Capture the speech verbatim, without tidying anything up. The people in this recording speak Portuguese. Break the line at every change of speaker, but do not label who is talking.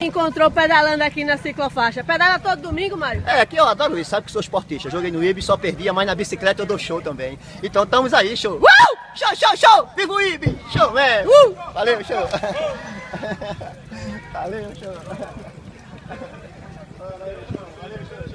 Encontrou pedalando aqui na ciclofaixa. Pedala todo domingo, Mário?
É, que eu adoro isso, sabe que sou esportista. Joguei no I B, só perdia, mas na bicicleta eu dou show também. Então estamos aí, show. Uh! Show, show, show! Viva o I B! Show, é! Uh! Valeu, show! Valeu, show! Valeu, show! Valeu, show!